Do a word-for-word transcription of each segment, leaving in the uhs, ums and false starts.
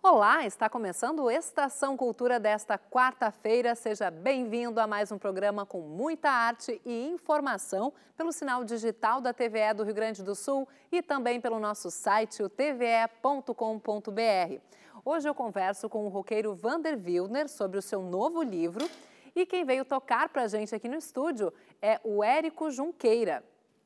Olá, está começando o Estação Cultura desta quarta-feira. Seja bem-vindo a mais um programa com muita arte e informação pelo sinal digital da T V E do Rio Grande do Sul e também pelo nosso site, o t v e ponto com ponto b r. Hoje eu converso com o roqueiro Vander Wildner sobre o seu novo livro e quem veio tocar para a gente aqui no estúdio é o Érico Junqueira.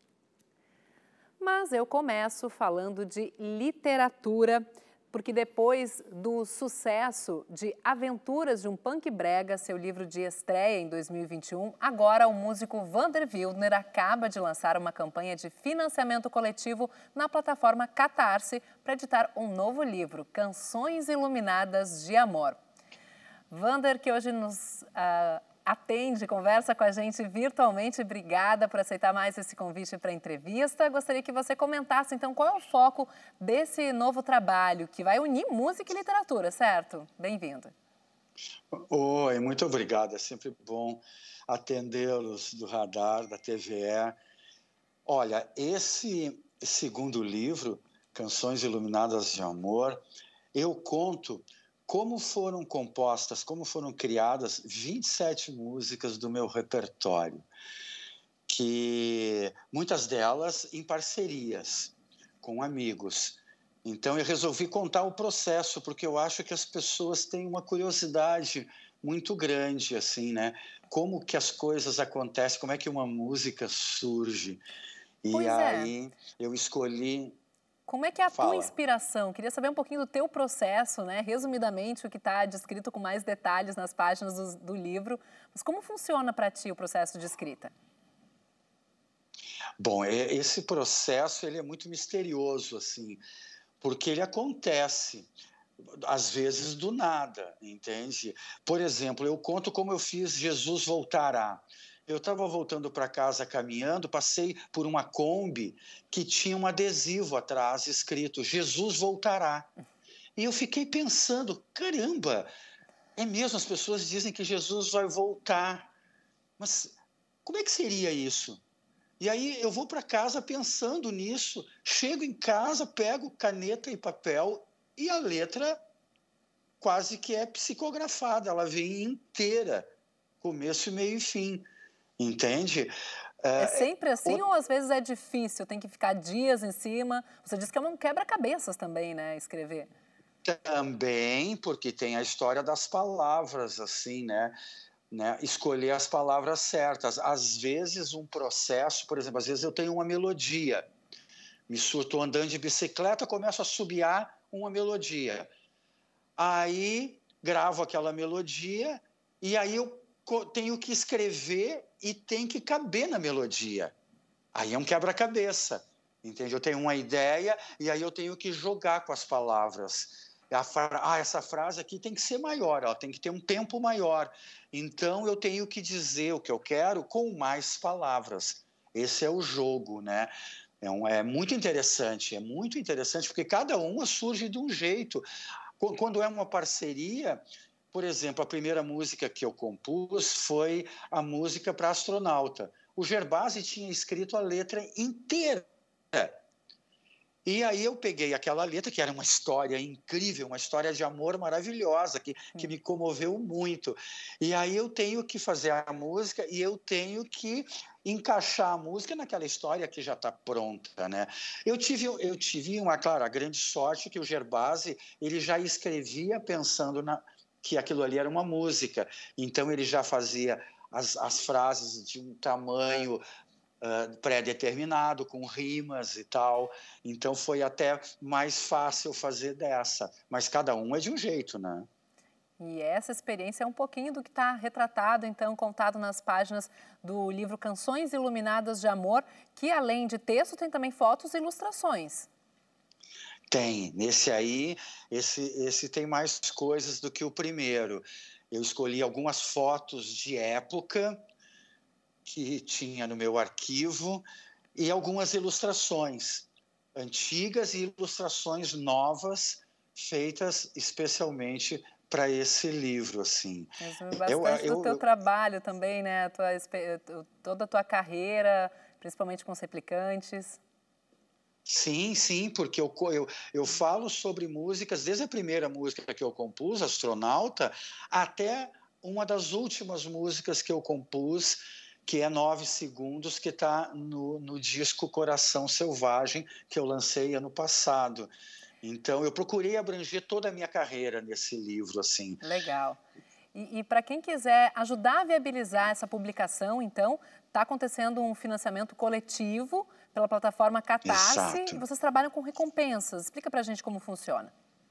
Mas eu começo falando de literatura, porque depois do sucesso de Aventuras de um Punk Brega, seu livro de estreia em dois mil e vinte e um, agora o músico Vander Wildner acaba de lançar uma campanha de financiamento coletivo na plataforma Catarse para editar um novo livro, Canções Iluminadas de Amor. Vander, que hoje nos uh, atende, conversa com a gente virtualmente, obrigada por aceitar mais esse convite para a entrevista. Gostaria que você comentasse, então, qual é o foco desse novo trabalho, que vai unir música e literatura, certo? Bem-vindo. Oi, muito obrigado. É sempre bom atendê-los do Radar, da T V E. Olha, esse segundo livro, Canções Iluminadas de Amor, eu conto como foram compostas, como foram criadas vinte e sete músicas do meu repertório, que muitas delas em parcerias com amigos. Então eu resolvi contar o processo, porque eu acho que as pessoas têm uma curiosidade muito grande, assim, né? Como que as coisas acontecem, como é que uma música surge. E pois aí é. eu escolhi... Como é que é a Fala. tua inspiração? Queria saber um pouquinho do teu processo, né? Resumidamente, o que está descrito com mais detalhes nas páginas do, do livro. Mas como funciona para ti o processo de escrita? Bom, esse processo ele é muito misterioso, assim, porque ele acontece, às vezes, do nada, entende? Por exemplo, eu conto como eu fiz Jesus Voltará. Eu estava voltando para casa caminhando, passei por uma Kombi que tinha um adesivo atrás escrito Jesus Voltará. E eu fiquei pensando, caramba, é mesmo, as pessoas dizem que Jesus vai voltar. Mas como é que seria isso? E aí eu vou para casa pensando nisso, chego em casa, pego caneta e papel e a letra quase que é psicografada, ela vem inteira, começo, meio e fim. Entende? É sempre assim o... ou às vezes é difícil, tem que ficar dias em cima? Você disse que é um quebra-cabeças também, né, escrever. Também, porque tem a história das palavras, assim, né? né? Escolher as palavras certas. Às vezes um processo, por exemplo, às vezes eu tenho uma melodia, me estou andando de bicicleta, começo a assobiar uma melodia. Aí gravo aquela melodia e aí eu tenho que escrever e tem que caber na melodia. Aí é um quebra-cabeça, entende? Eu tenho uma ideia e aí eu tenho que jogar com as palavras. A fra... Ah, essa frase aqui tem que ser maior, ela tem que ter um tempo maior. Então eu tenho que dizer o que eu quero com mais palavras. Esse é o jogo, né? É, um... é muito interessante, é muito interessante porque cada uma surge de um jeito. Quando é uma parceria... Por exemplo, a primeira música que eu compus foi a música para Astronauta. O Gervásio tinha escrito a letra inteira. E aí eu peguei aquela letra, que era uma história incrível, uma história de amor maravilhosa, que, que me comoveu muito. E aí eu tenho que fazer a música e eu tenho que encaixar a música naquela história que já está pronta, né? Eu tive, eu tive uma, claro, a grande sorte que o Gervásio, ele já escrevia pensando na... que aquilo ali era uma música. Então, ele já fazia as, as frases de um tamanho uh, pré-determinado, com rimas e tal. Então, foi até mais fácil fazer dessa. Mas cada um é de um jeito, né? E essa experiência é um pouquinho do que está retratado, então, contado nas páginas do livro Canções Iluminadas de Amor, que, além de texto, tem também fotos e ilustrações. Tem. Nesse aí, esse, esse tem mais coisas do que o primeiro. Eu escolhi algumas fotos de época que tinha no meu arquivo e algumas ilustrações antigas e ilustrações novas feitas especialmente para esse livro, assim. Resume bastante eu, eu, do teu eu... trabalho também, né? A tua, toda a tua carreira, principalmente com os replicantes. Sim, sim, porque eu, eu, eu falo sobre músicas, desde a primeira música que eu compus, Astronauta, até uma das últimas músicas que eu compus, que é Nove Segundos, que está no, no disco Coração Selvagem, que eu lancei ano passado. Então, eu procurei abranger toda a minha carreira nesse livro, assim. Legal. E, e para quem quiser ajudar a viabilizar essa publicação, então, está acontecendo um financiamento coletivo pela plataforma Catarse. Exato. E vocês trabalham com recompensas. Explica para a gente como funciona.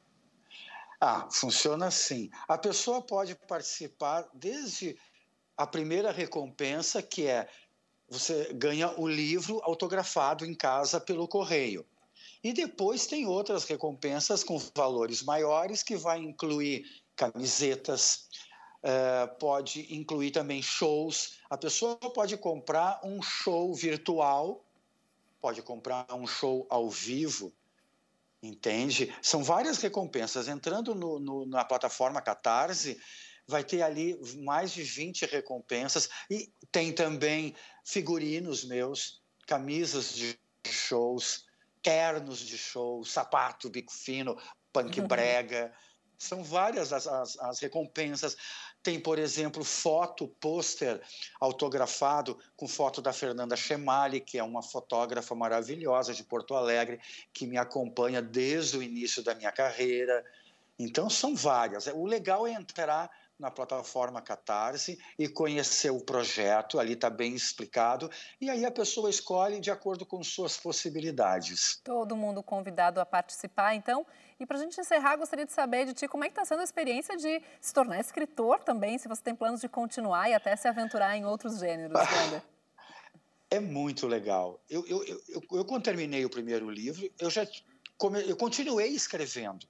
Ah, funciona assim. A pessoa pode participar desde a primeira recompensa, que é você ganha o livro autografado em casa pelo correio. E depois tem outras recompensas com valores maiores, que vai incluir camisetas, uh, pode incluir também shows. A pessoa pode comprar um show virtual, pode comprar um show ao vivo, entende? São várias recompensas. Entrando no, no, na plataforma Catarse, vai ter ali mais de vinte recompensas. E tem também figurinos meus, camisas de shows, ternos de show, sapato, bico fino, punk brega. São várias as, as, as recompensas. Tem, por exemplo, foto, pôster autografado com foto da Fernanda Chemali, que é uma fotógrafa maravilhosa de Porto Alegre, que me acompanha desde o início da minha carreira. Então, são várias. O legal é entrar na plataforma Catarse e conhecer o projeto, ali está bem explicado, e aí a pessoa escolhe de acordo com suas possibilidades. Todo mundo convidado a participar, então. E para a gente encerrar, gostaria de saber de ti como é que está sendo a experiência de se tornar escritor também, se você tem planos de continuar e até se aventurar em outros gêneros, Wander. É muito legal. Eu, eu, eu, eu, eu, quando terminei o primeiro livro, eu já eu continuei escrevendo,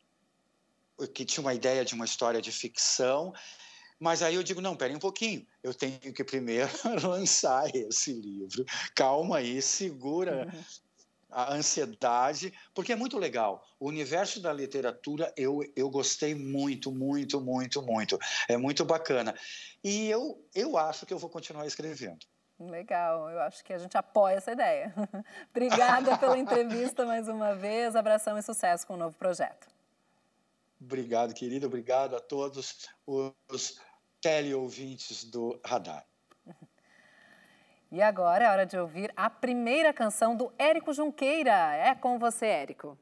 que tinha uma ideia de uma história de ficção, mas aí eu digo, não, pera um pouquinho, eu tenho que primeiro lançar esse livro. Calma aí, segura uhum. a ansiedade, porque é muito legal. O universo da literatura eu, eu gostei muito, muito, muito, muito. É muito bacana. E eu, eu acho que eu vou continuar escrevendo. Legal, eu acho que a gente apoia essa ideia. Obrigada pela entrevista mais uma vez, abração e sucesso com o novo projeto. Obrigado, querido. Obrigado a todos os teleouvintes do Radar. E agora é hora de ouvir a primeira canção do Érico Junqueira. É com você, Érico.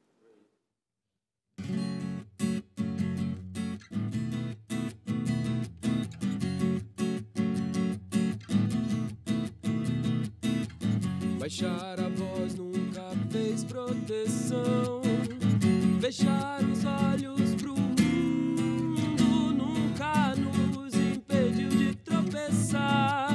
Baixar a voz nunca fez proteção. Fechar os olhos pro mundo nunca nos impediu de tropeçar.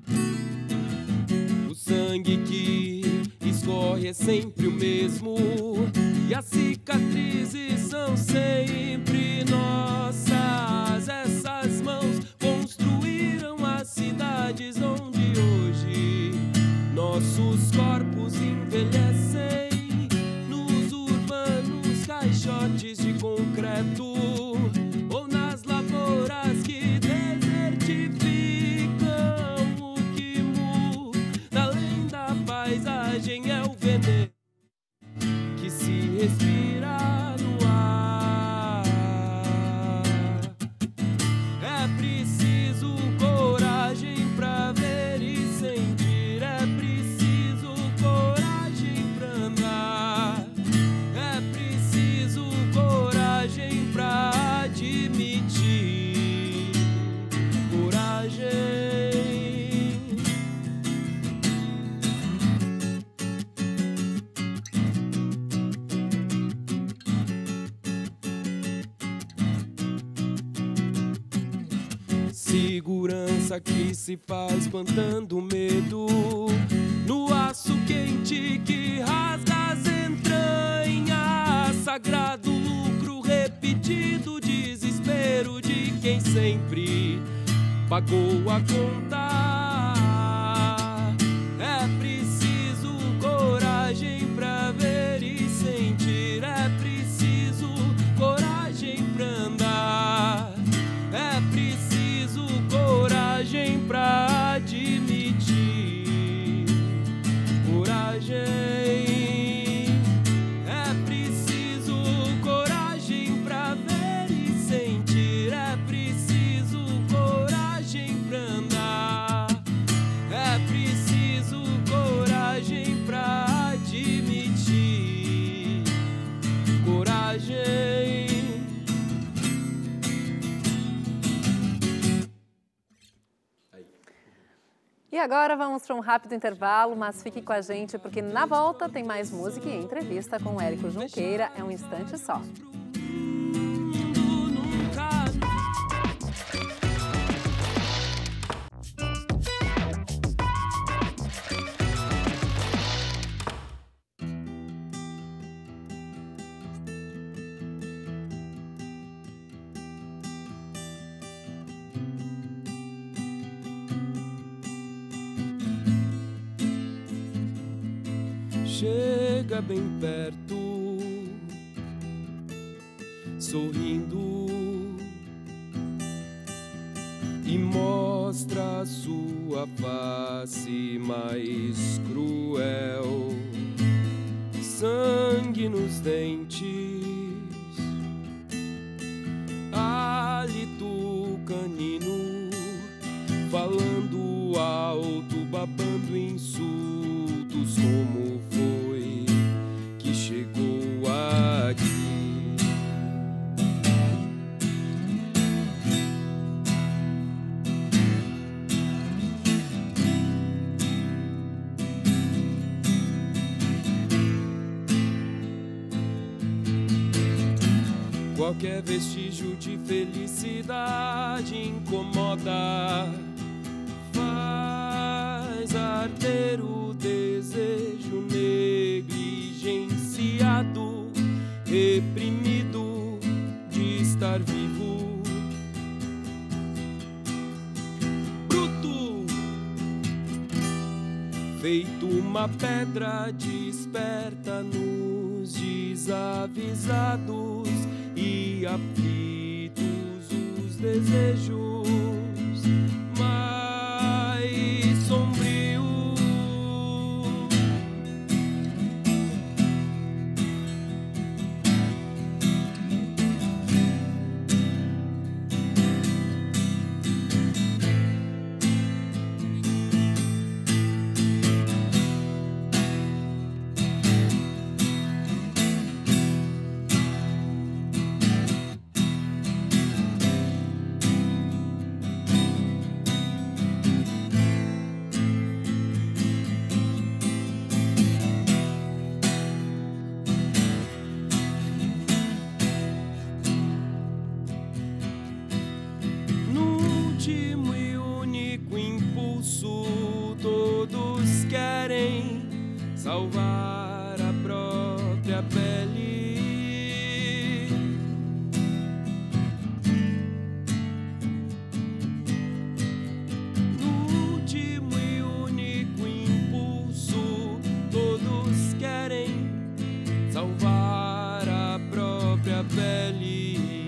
O sangue que escorre é sempre o mesmo e as cicatrizes são sempre nossas. Essas mãos construíram as cidades onde hoje nossos corpos envelhecem. Caixotes de concreto ou nas lavouras que desertificam. O que muda além da paisagem é o veneno que se respira no ar. É preciso coragem pra ver e sentir. É preciso coragem pra andar. É preciso coragem pra admitir. Coragem. Segurança que se faz espantando medo no aço quente que rasga as entranhas. Sagrado lucro repetido, desespero de quem sempre pagou a conta. É preciso coragem pra ver e sentir. É preciso coragem pra andar. É preciso coragem pra admitir. Coragem. E agora vamos para um rápido intervalo, mas fique com a gente porque na volta tem mais música e entrevista com o Érico Junqueira. É um instante só. Chega bem perto, sorrindo, e mostra a sua face mais cruel. Sangue nos dentes, hálito canino, falando alto, babando insultos. Como foi que chegou aqui? Qualquer vestígio de felicidade incomoda, faz arder o desejo negligenciado, reprimido de estar vivo. Bruto, feito uma pedra, desperta nos desavisados e aflitos os desejos mais sombrios. Todos querem salvar a própria pele. No último e único impulso, todos querem salvar a própria pele.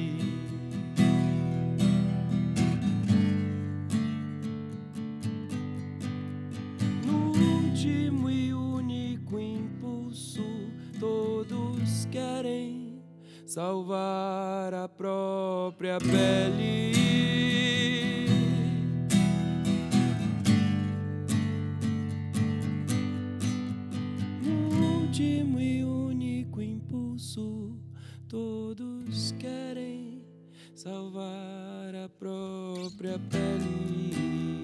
Último e único impulso, todos querem salvar a própria pele. No último e único impulso, todos querem salvar a própria pele.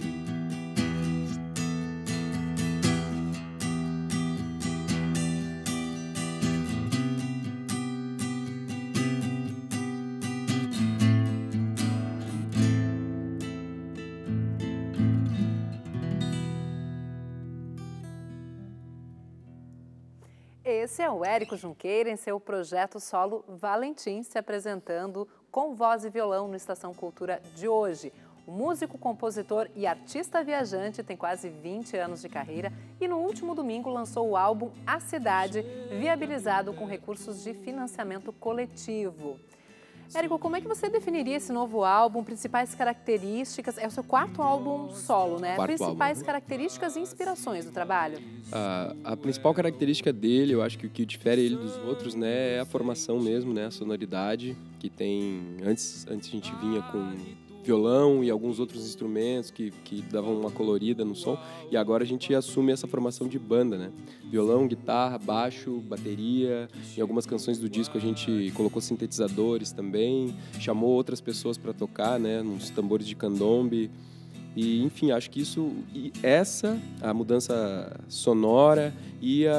Esse é o Érico Junqueira em seu projeto solo Valentim, se apresentando com voz e violão no Estação Cultura de hoje. O músico, compositor e artista viajante tem quase vinte anos de carreira e no último domingo lançou o álbum A Cidade, viabilizado com recursos de financiamento coletivo. Érico, como é que você definiria esse novo álbum, principais características? É o seu quarto álbum solo, né? Quarto principais álbum. características e inspirações do trabalho? A, a principal característica dele, eu acho que o que difere ele dos outros, né, é a formação mesmo, né, a sonoridade que tem. Antes, antes a gente vinha com violão e alguns outros instrumentos que, que davam uma colorida no som, e agora a gente assume essa formação de banda, né? Violão, guitarra, baixo, bateria. Em algumas canções do disco a gente colocou sintetizadores também, chamou outras pessoas para tocar, né, uns tambores de candombe. E, enfim, acho que isso, e essa, a mudança sonora e a,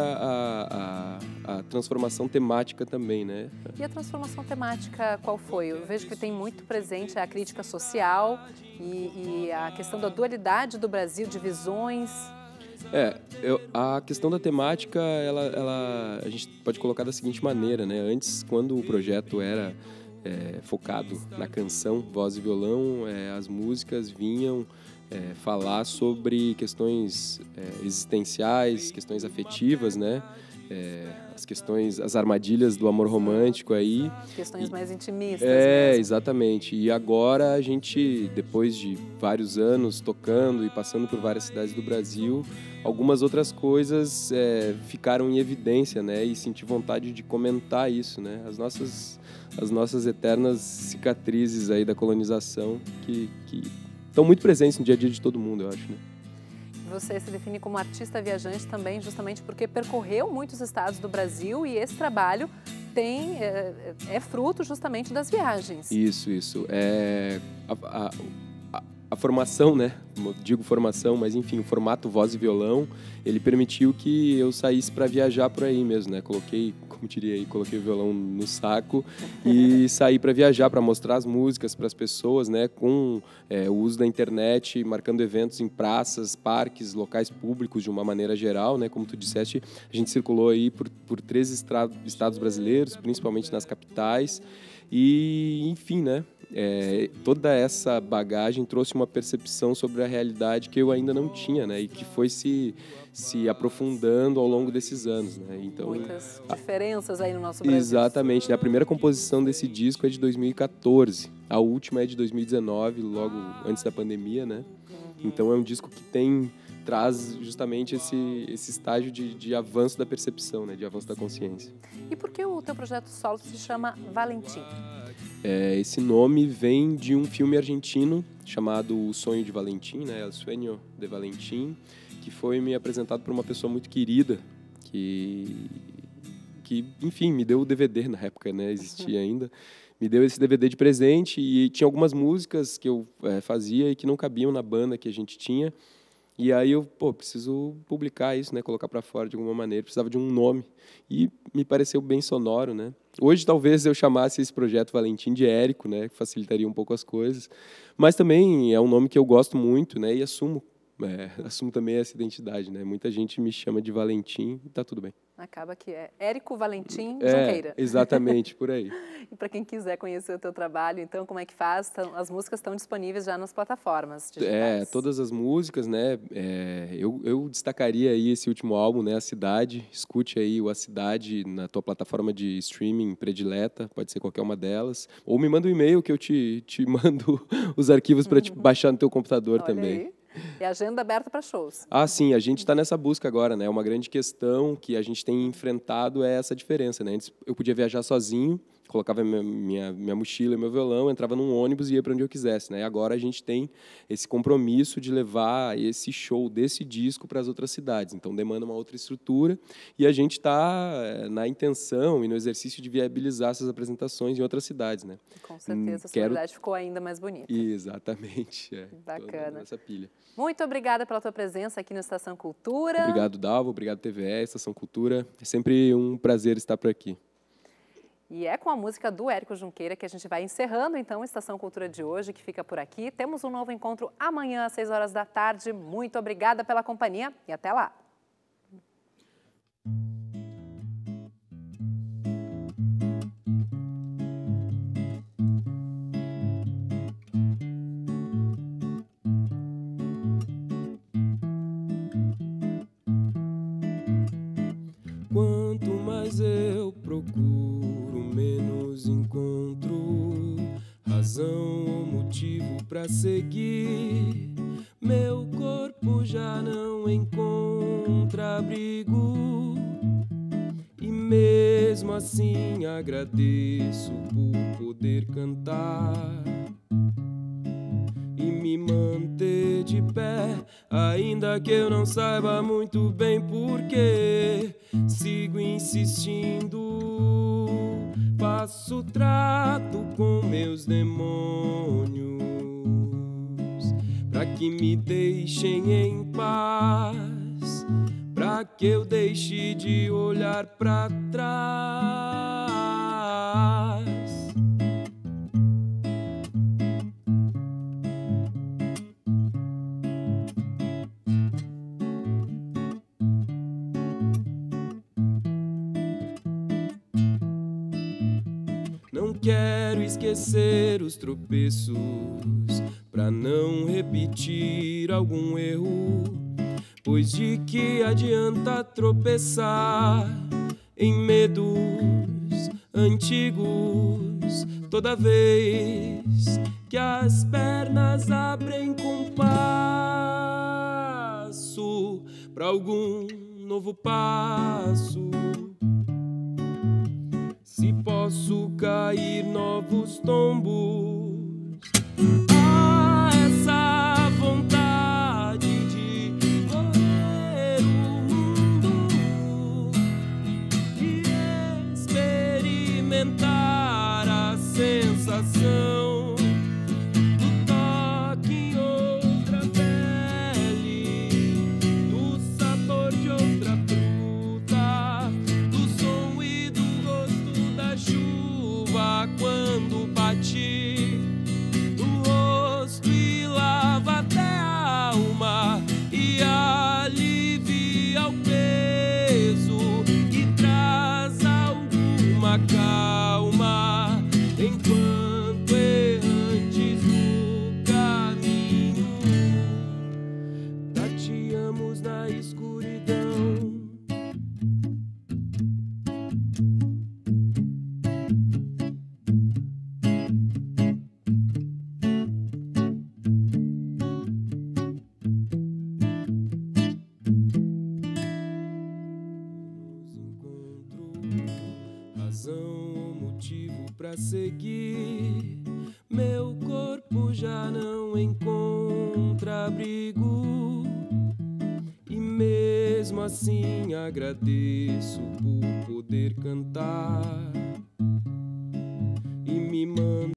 a, a, a transformação temática também, né? E a transformação temática qual foi? Eu vejo que tem muito presente a crítica social e, e a questão da dualidade do Brasil, de visões. É, eu, a questão da temática, ela, ela, a gente pode colocar da seguinte maneira, né? Antes, quando o projeto era é, focado na canção, voz e violão, é, as músicas vinham é, falar sobre questões é, existenciais, questões afetivas, né? É, as questões, as armadilhas do amor romântico aí. Questões e, mais intimistas. É, mesmo. Exatamente. E agora a gente, depois de vários anos tocando e passando por várias cidades do Brasil, algumas outras coisas é, ficaram em evidência, né? E senti vontade de comentar isso, né? As nossas, as nossas eternas cicatrizes aí da colonização que, que estão muito presentes no dia a dia de todo mundo, eu acho, né? Você se define como artista viajante também, justamente porque percorreu muitos estados do Brasil e esse trabalho tem, é, é fruto justamente das viagens. Isso, isso. É, a, a, a, a formação, né? Digo formação, mas enfim, o formato voz e violão, ele permitiu que eu saísse para viajar por aí mesmo, né? Coloquei, como diria aí, coloquei o violão no saco e saí para viajar, para mostrar as músicas para as pessoas, né? Com é, o uso da internet, marcando eventos em praças, parques, locais públicos de uma maneira geral, né? Como tu disseste, a gente circulou aí por, por três estados brasileiros, principalmente nas capitais e, enfim, né? É, toda essa bagagem trouxe uma percepção sobre a realidade que eu ainda não tinha, né? E que foi se, se aprofundando ao longo desses anos, né? Então, muitas diferenças aí no nosso Brasil. Exatamente, né? A primeira composição desse disco é de dois mil e quatorze, a última é de dois mil e dezenove, logo antes da pandemia, né? Então é um disco que tem traz justamente esse, esse estágio de, de avanço da percepção, né? De avanço da consciência. E por que o teu projeto solo se chama Valentim? É, esse nome vem de um filme argentino chamado O Sonho de Valentim, né? El Sueño de Valentim, que foi me apresentado por uma pessoa muito querida, que, que enfim, me deu o D V D na época, né? Existia ainda. Me deu esse D V D de presente e tinha algumas músicas que eu é, fazia e que não cabiam na banda que a gente tinha. E aí eu, pô, preciso publicar isso, né? Colocar para fora de alguma maneira. Precisava de um nome. E me pareceu bem sonoro, né? Hoje, talvez, eu chamasse esse projeto Valentim de Érico, né? Que facilitaria um pouco as coisas. Mas também é um nome que eu gosto muito, né? E assumo. É, assumo também essa identidade, né? Muita gente me chama de Valentim e tá tudo bem. Acaba que é Érico Valentim é, Junqueira. Exatamente, por aí. E para quem quiser conhecer o teu trabalho, então, como é que faz? As músicas estão disponíveis já nas plataformas digitais. É, todas as músicas, né? É, eu, eu destacaria aí esse último álbum, né? A Cidade. Escute aí o A Cidade na tua plataforma de streaming predileta, pode ser qualquer uma delas. Ou me manda um e-mail que eu te, te mando os arquivos para te baixar no teu computador. Olha também. Aí. E agenda aberta para shows. Ah, sim, a gente está nessa busca agora, né? Uma grande questão que a gente tem enfrentado é essa diferença, né? Antes eu podia viajar sozinho, colocava minha, minha, minha mochila e meu violão, entrava num ônibus e ia para onde eu quisesse, né? E agora a gente tem esse compromisso de levar esse show desse disco para as outras cidades. Então demanda uma outra estrutura e a gente está na intenção e no exercício de viabilizar essas apresentações em outras cidades, né? Com certeza, a Quero... cidade ficou ainda mais bonita. Exatamente. É. Bacana. Essa pilha. Muito obrigada pela tua presença aqui no Estação Cultura. Obrigado, Dalva. Obrigado, T V E, Estação Cultura. É sempre um prazer estar por aqui. E é com a música do Érico Junqueira que a gente vai encerrando, então, a Estação Cultura de hoje, que fica por aqui. Temos um novo encontro amanhã, às seis horas da tarde. Muito obrigada pela companhia e até lá. Quanto mais eu procuro, menos encontro razão ou motivo pra seguir. Meu corpo já não encontra abrigo e mesmo assim agradeço por poder cantar e me manter de pé, ainda que eu não saiba muito bem porquê. Sigo insistindo, faço trato com meus demônios pra que me deixem em paz, pra que eu deixe de olhar pra trás. Não quero esquecer os tropeços, pra não repetir algum erro, pois de que adianta tropeçar em medos antigos, toda vez que as pernas abrem compasso pra algum novo passo. Se posso cair novos tombos, há essa vontade de correr o mundo e experimentar a sensação do toque em outra pele, do sabor de outra fruta, do som e do gosto da chuva quando bate no rosto e lava até a alma e alivia o peso e traz alguma calma enquanto errantes no caminho tateamos na escuridão. Razão ou motivo pra seguir, meu corpo já não encontra abrigo e mesmo assim agradeço por poder cantar e me mandar